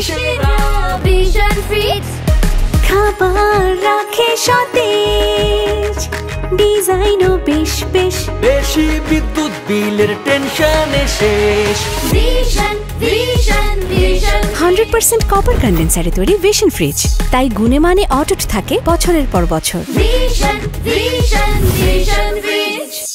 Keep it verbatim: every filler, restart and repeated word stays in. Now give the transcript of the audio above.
Vision fridge খাবার রাখে সতেজ, ডিজাইনও বেশ বেশ, বেশি বিদ্যুৎ বিলের টেনশনে শেষ। Vision Vision Vision hundred percent copper কন্ডেন্সারে তৈরি ভিশন ফ্রিজ, তাই গুণে মানে অটুট থাকে বছরের পর বছর। Vision Vision Vision fridge.